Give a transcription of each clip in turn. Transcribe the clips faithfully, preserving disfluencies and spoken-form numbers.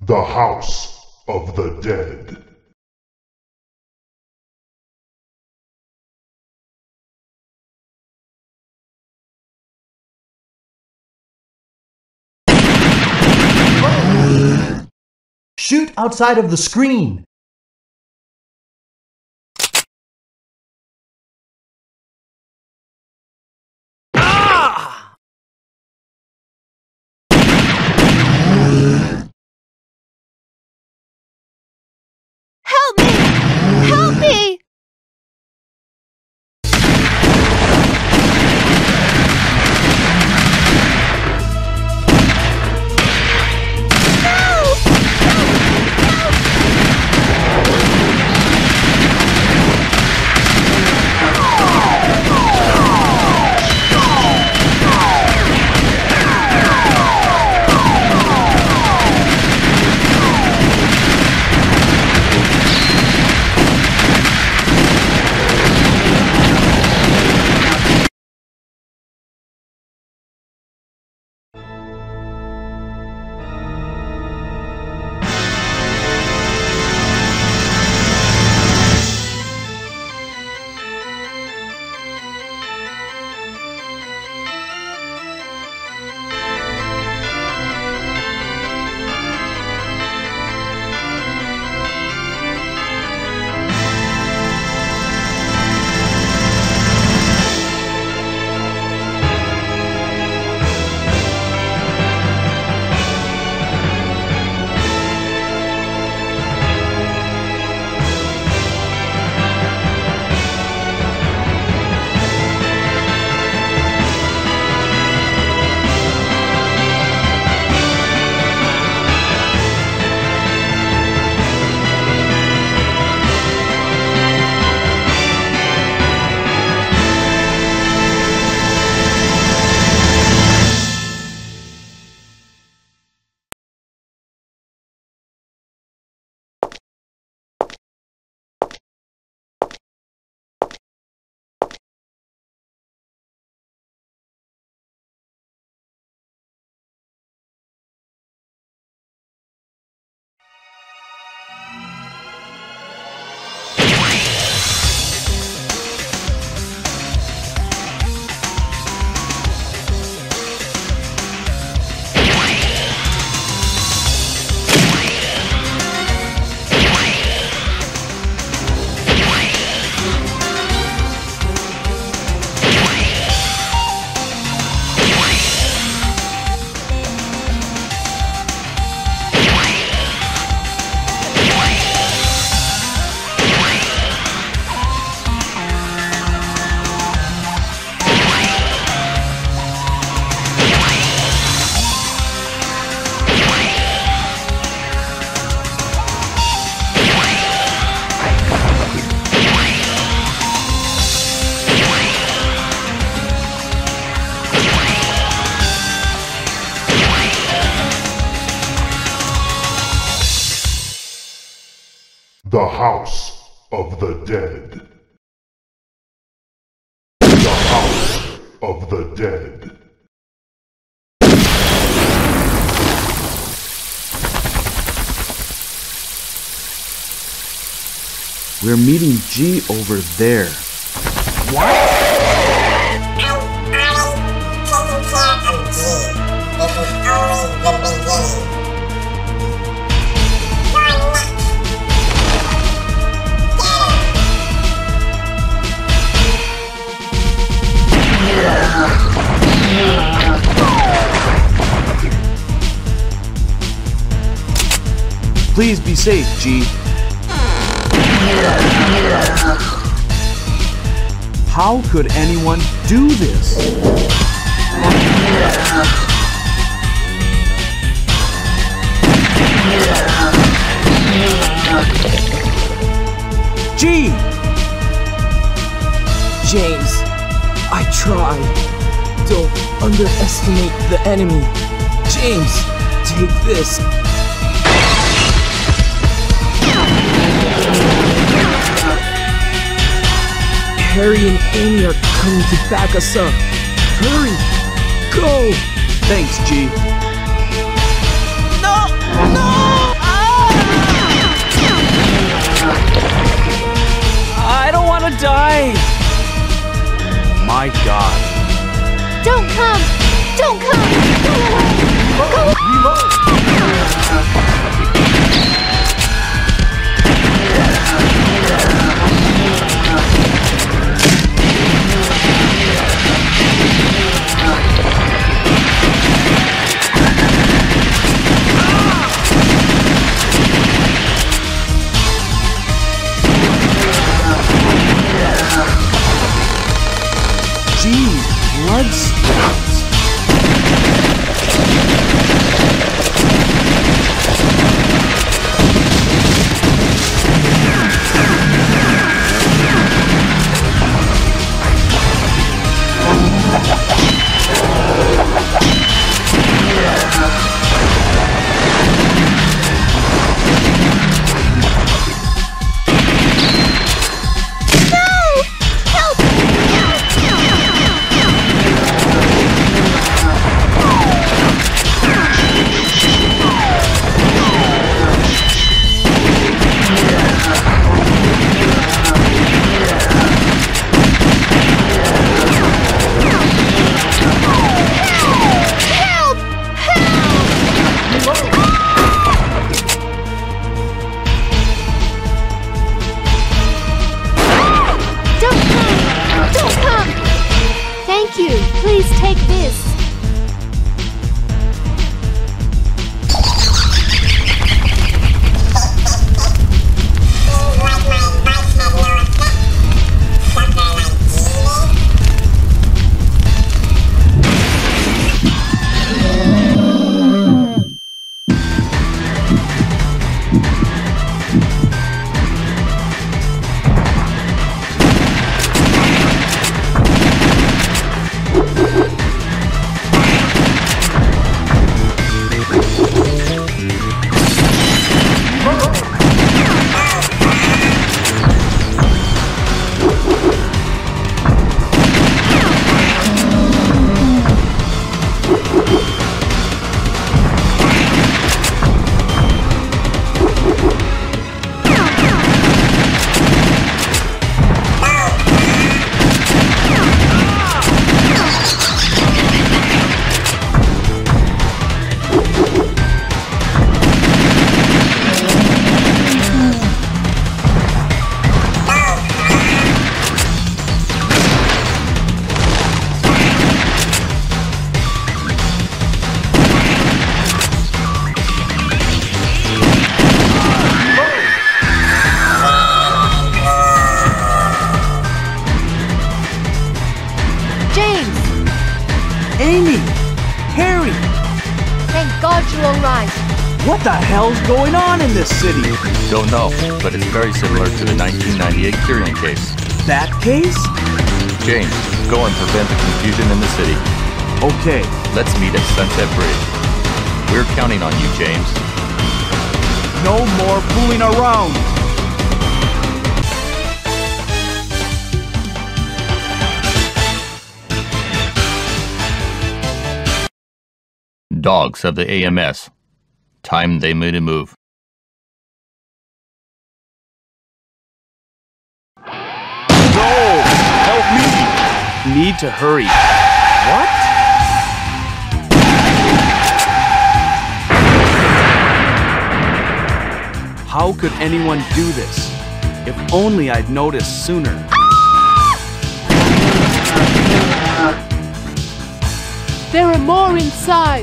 The House of the Dead. Shoot outside of the screen! Ah! Help me! Help me! The House of the Dead. The House of the Dead. We're meeting G over there. What? Please be safe, G. How could anyone do this? G! James, I tried. Don't underestimate the enemy. James, take this. Harry and Amy are coming to back us up. Hurry! Go! Thanks, G. No! No! die! My God. Don't come! Don't come! Go away! Go away! Gee, blood spots. Please take this. What the hell's going on in this city? Don't know, but it's very similar to the nineteen ninety-eight Kyrian case. That case? James, go and prevent the confusion in the city. Okay. Let's meet at Sunset Bridge. We're counting on you, James. No more fooling around! Dogs of the A M S. Time they made a move. No! Help me! Need to hurry. What? How could anyone do this? If only I'd noticed sooner. There are more inside.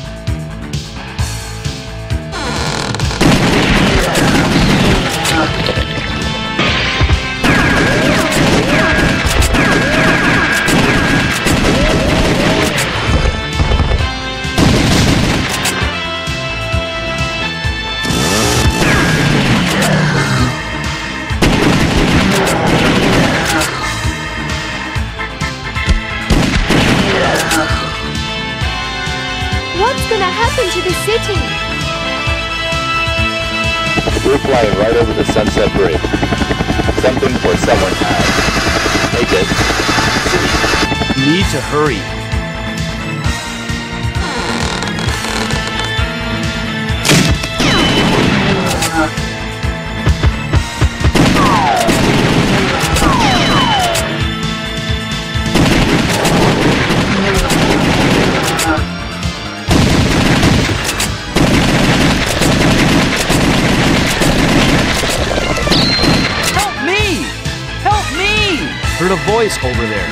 What's gonna happen to the city? We're flying right over the Sunset Bridge. Something or someone has. Take it. Need to hurry. heard a voice over there.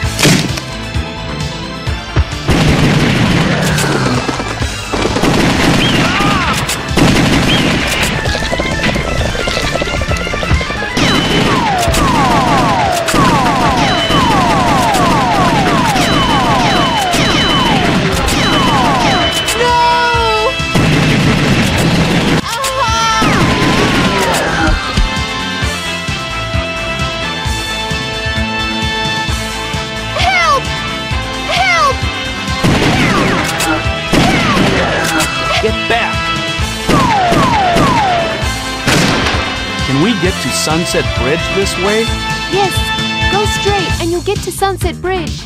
Can we get to Sunset Bridge this way? Yes, go straight and you'll get to Sunset Bridge.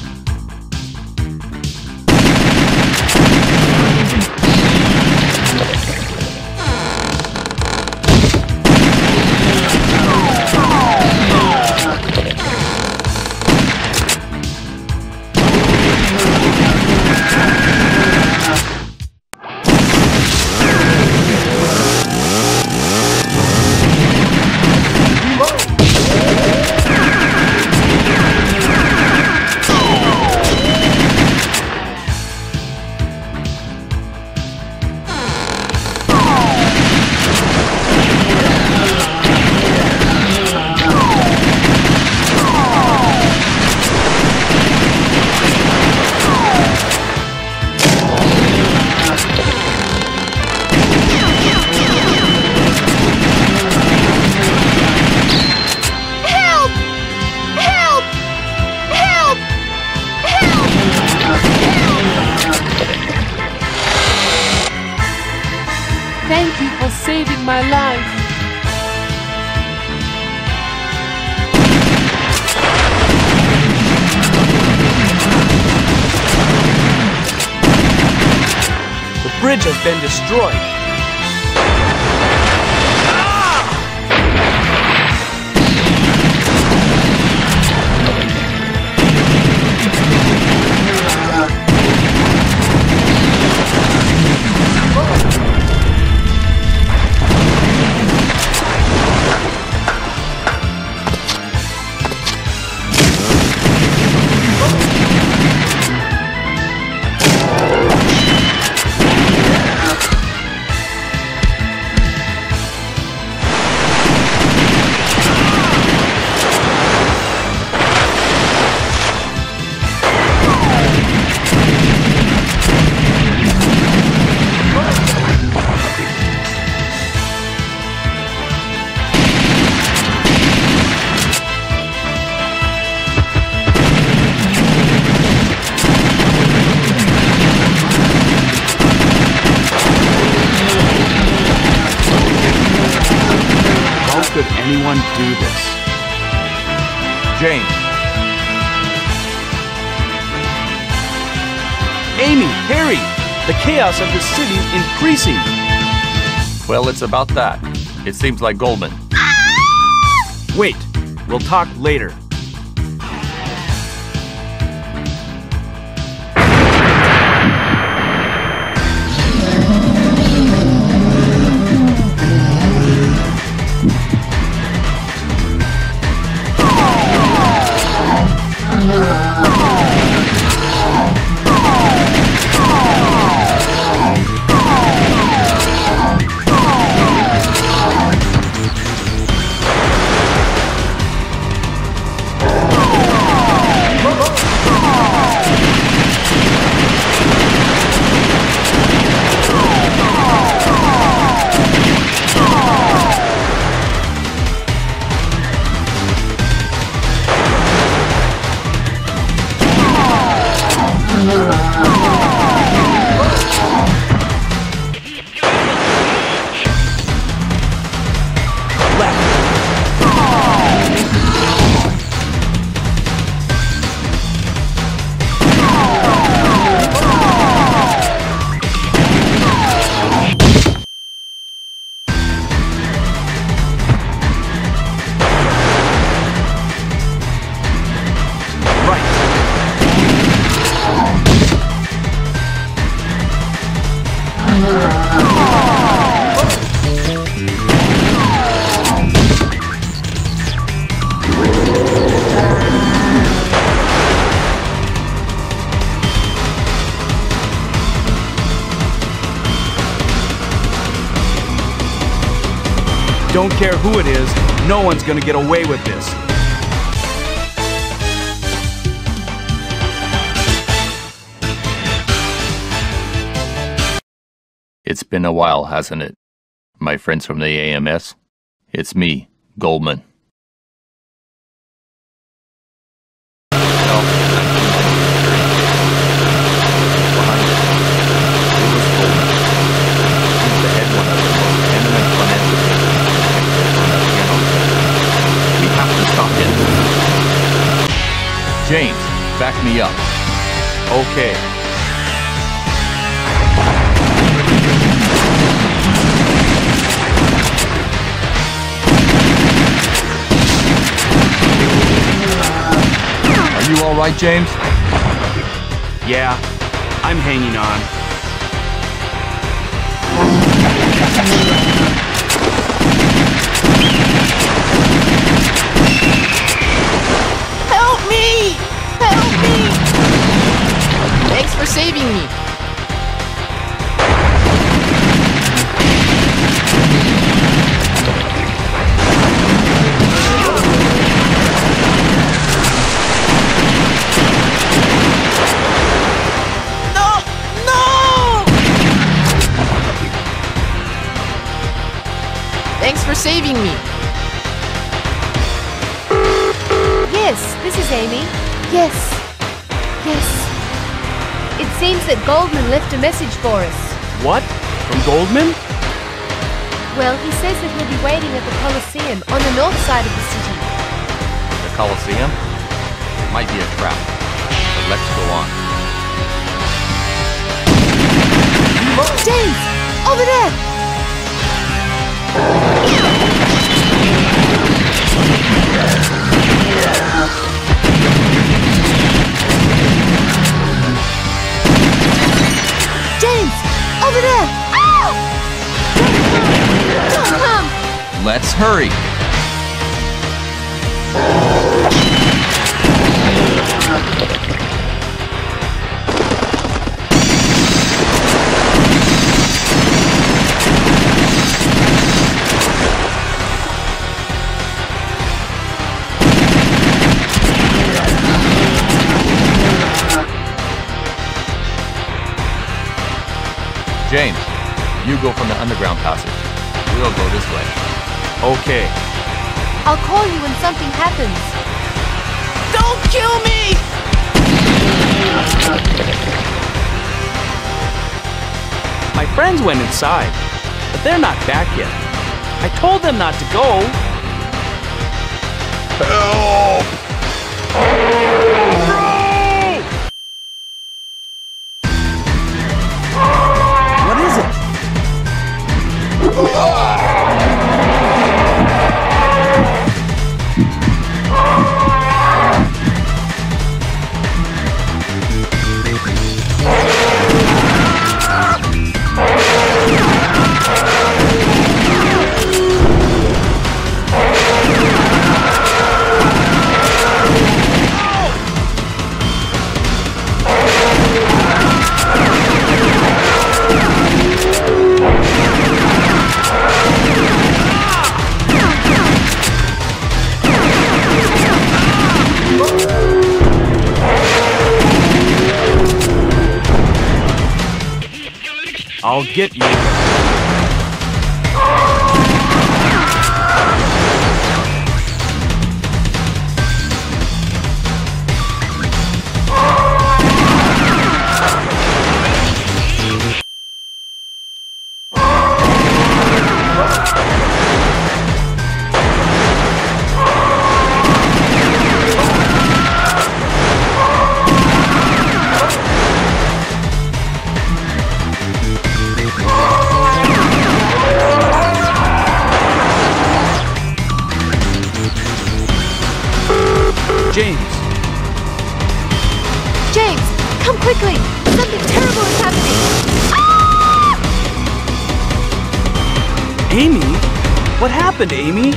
Thank you for saving my life. The bridge has been destroyed. Could anyone do this? Jane. Amy, Harry, the chaos of the city is increasing. Well, it's about that. It seems like Goldman. Wait, we'll talk later. Don't care who it is, no one's gonna get away with this. It's been a while, hasn't it? My friends from the A M S? It's me, Goldman. James, back me up. Okay. Are you all right, James? Yeah, I'm hanging on. Help me! Help me! Thanks for saving me. No! No! Thanks for saving me. Yes, this is Amy. Yes. Yes. It seems that Goldman left a message for us. What? From Goldman? Well, he says that he'll be waiting at the Coliseum on the north side of the city. The Coliseum? It might be a trap, but let's go on. James! Over there! James! Over there! Ow! Don't come! Let's hurry! James, you go from the underground passage. We'll go this way. Okay. I'll call you when something happens. Don't kill me! My friends went inside, but they're not back yet. I told them not to go. Help! What is it? I'll get you. James. James, come quickly! Something terrible is happening! Ah! Amy? What happened, Amy?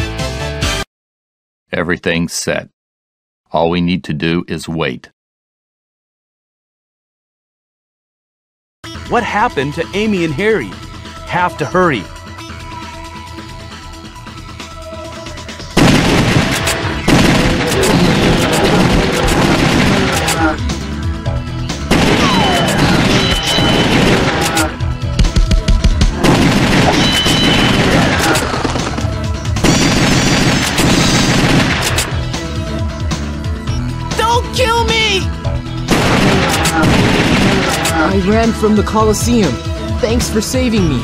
Everything's set. All we need to do is wait. What happened to Amy and Harry? Have to hurry. Don't kill me! I ran from the Colosseum. Thanks for saving me.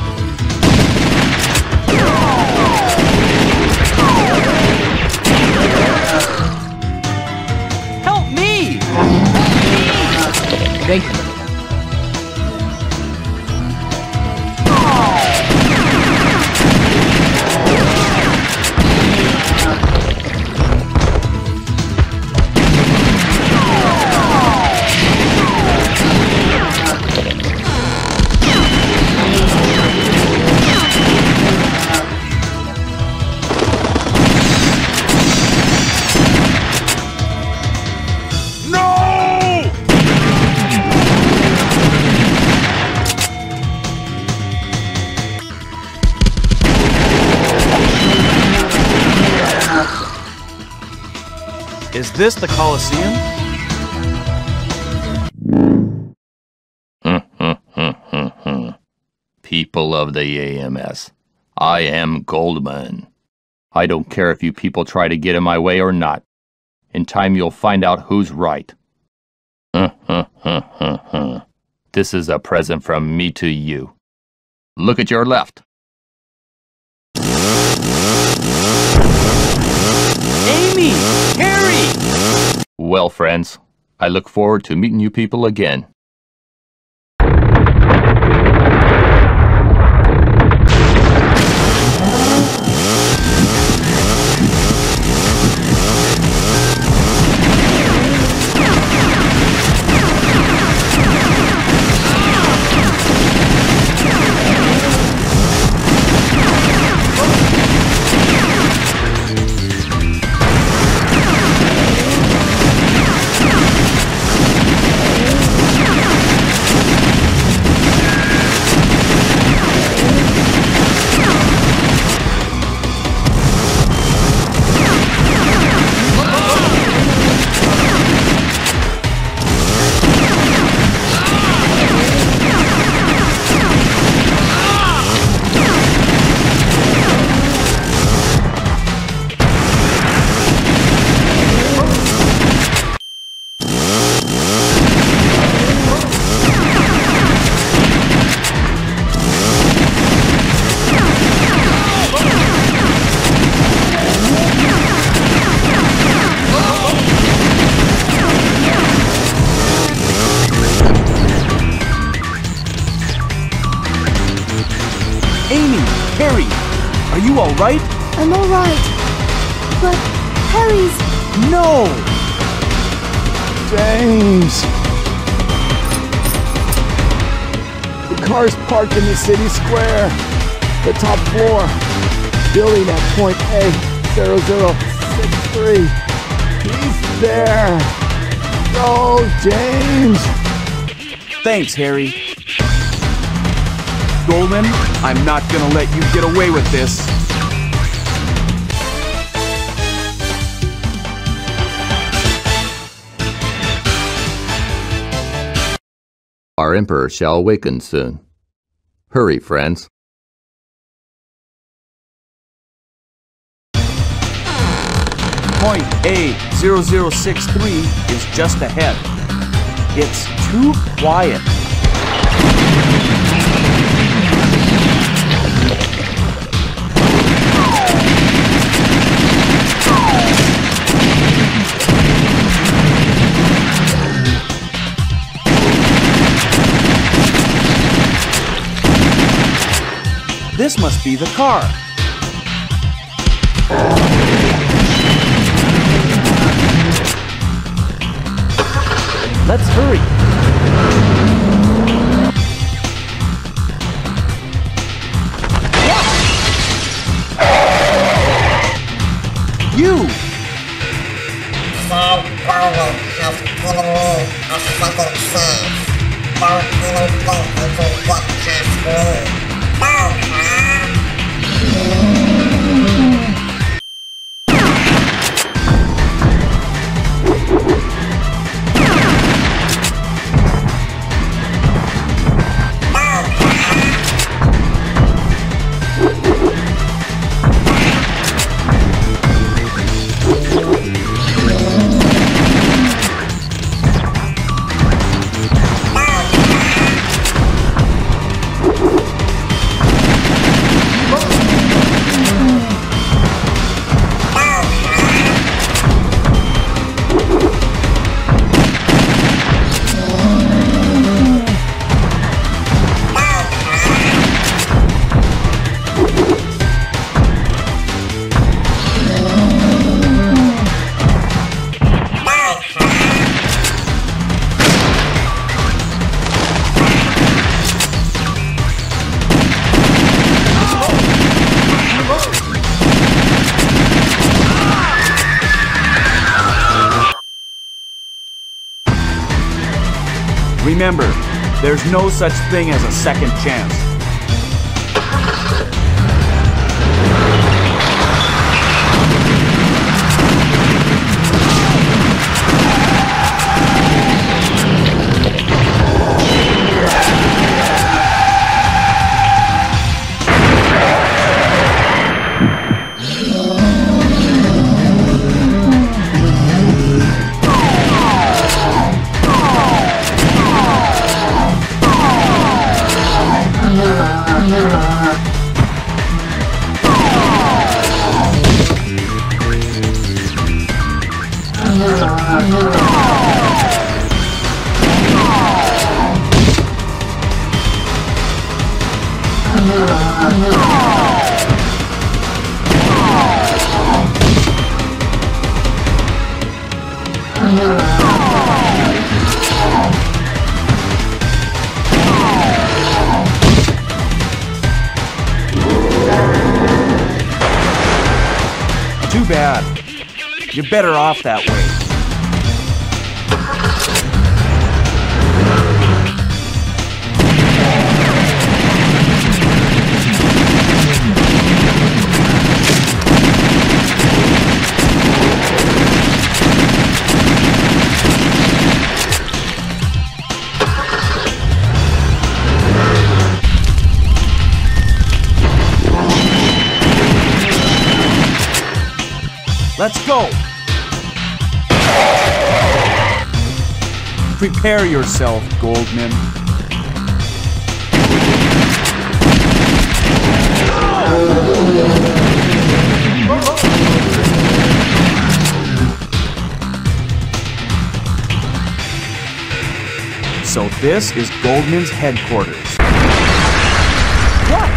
Help me! Thank you. Is this the Colosseum? People of the A M S, I am Goldman. I don't care if you people try to get in my way or not. In time you'll find out who's right. This is a present from me to you. Look at your left. Amy! Harry! Well, friends, I look forward to meeting you people again. Amy! Harry! Are you alright? I'm alright. But Harry's... No! James! The car's parked in the city square. The top floor. Building at point A zero zero six three. He's there. Go, James! Thanks, Harry. Goldman, I'm not gonna let you get away with this. Our Emperor shall awaken soon. Hurry, friends. Point A zero zero six three is just ahead. It's too quiet. This must be the car. Let's hurry. You! Sir Goldman has given me a second chance. Don't even think remember, there's no such thing as a second chance. Too bad. You're better off that way. Let's go! Prepare yourself, Goldman. So this is Goldman's headquarters. What?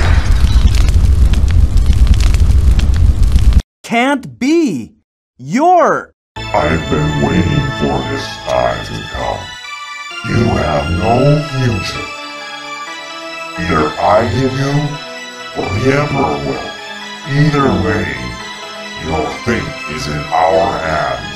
Can't be! You're... I've been waiting for this time to come. You have no future. Either I give you, or the Emperor will. Either way, your fate is in our hands.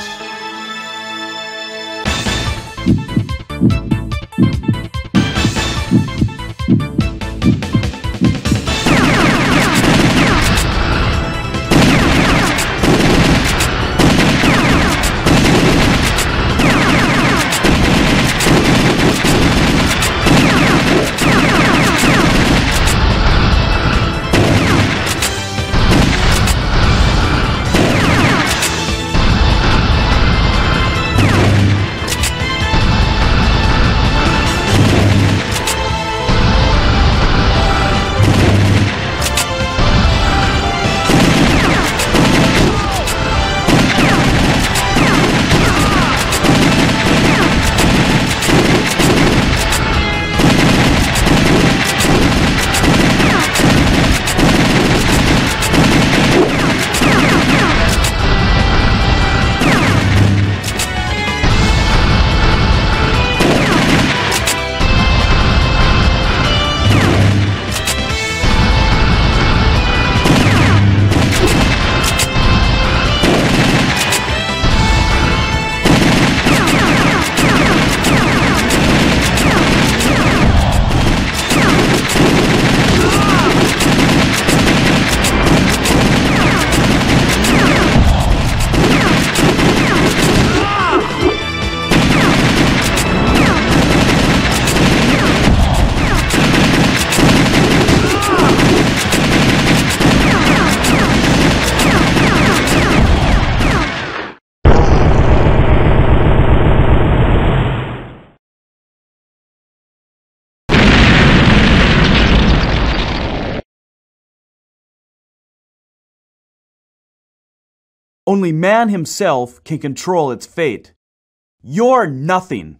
Only man himself can control its fate. You're nothing.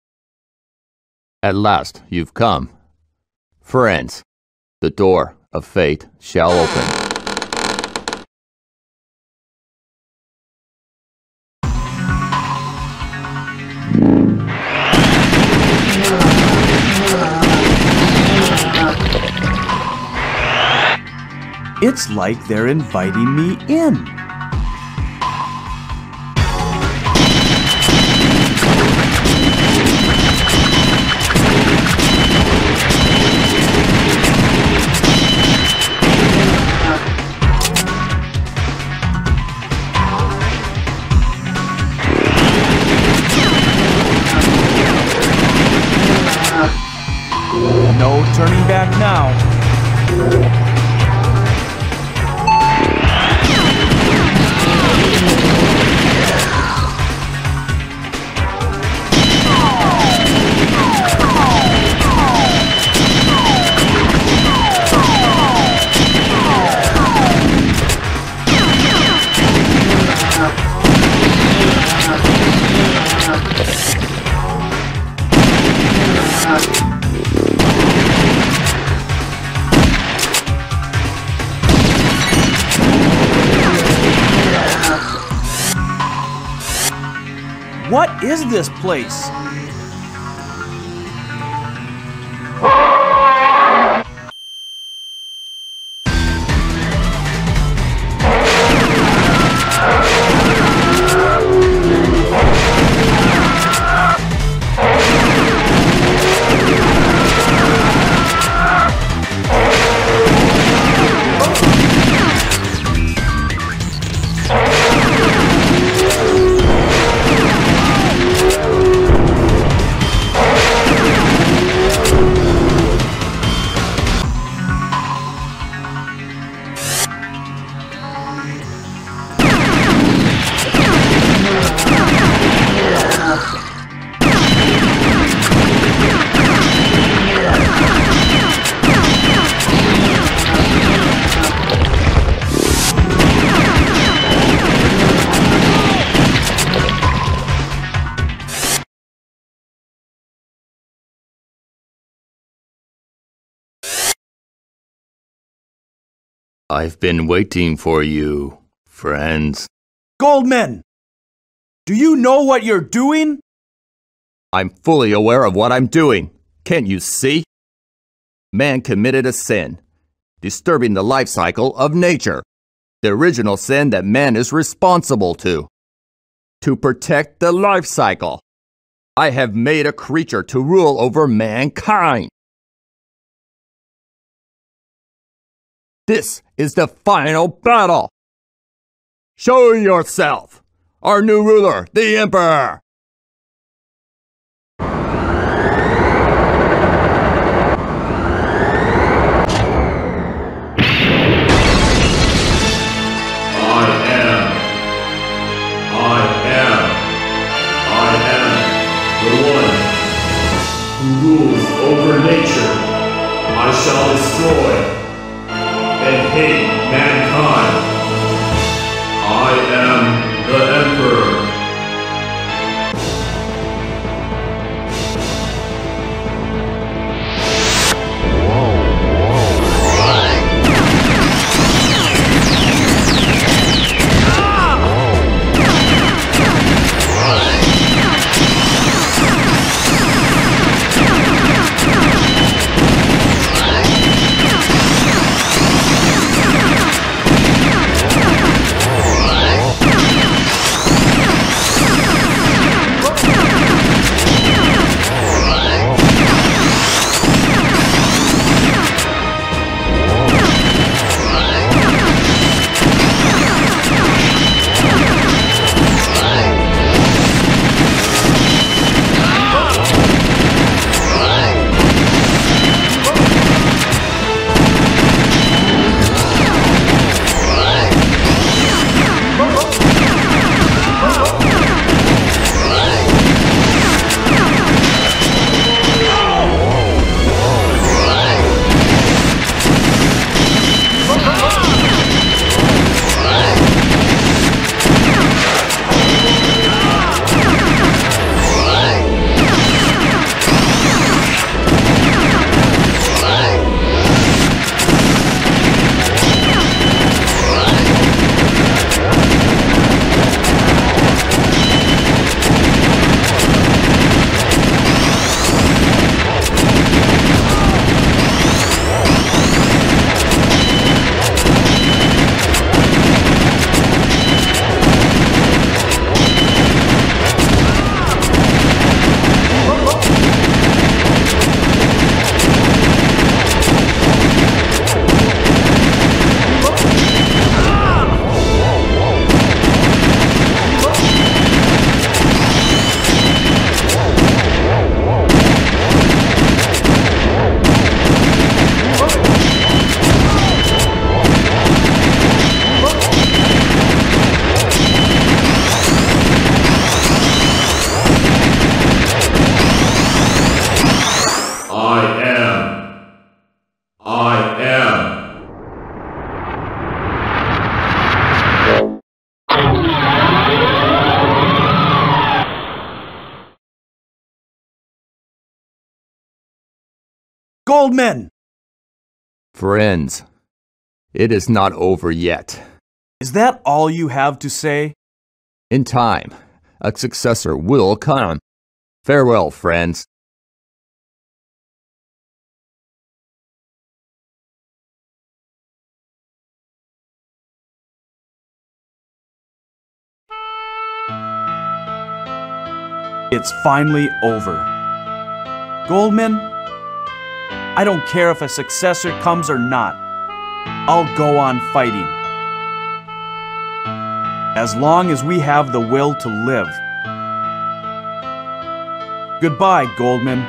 At last you've come. Friends, the door of fate shall open. It's like they're inviting me in. turning back now. What is this place? I've been waiting for you, friends. Goldman! Do you know what you're doing? I'm fully aware of what I'm doing. Can't you see? Man committed a sin, disturbing the life cycle of nature, the original sin that man is responsible to. To protect the life cycle, I have made a creature to rule over mankind. This is the final battle. Show yourself, our new ruler, the Emperor. Rules over nature, I shall destroy and hate mankind. I am the Emperor. Goldman! Friends, it is not over yet. Is that all you have to say? In time, a successor will come. Farewell, friends. It's finally over. Goldman, I don't care if a successor comes or not. I'll go on fighting. As long as we have the will to live. Goodbye, Goldman.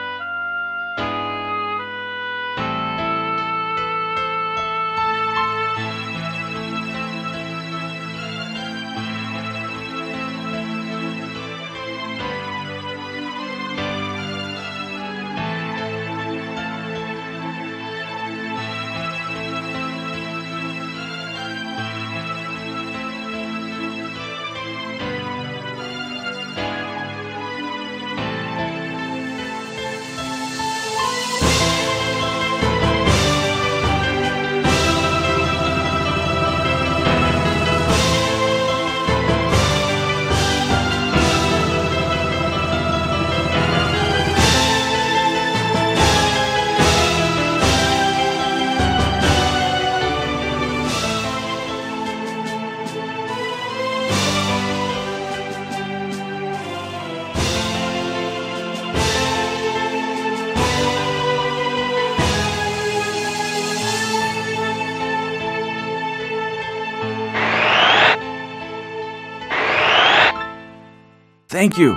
Thank you.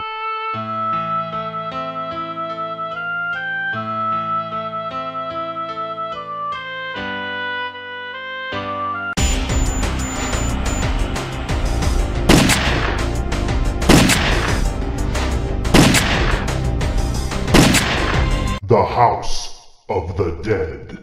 The House of the Dead.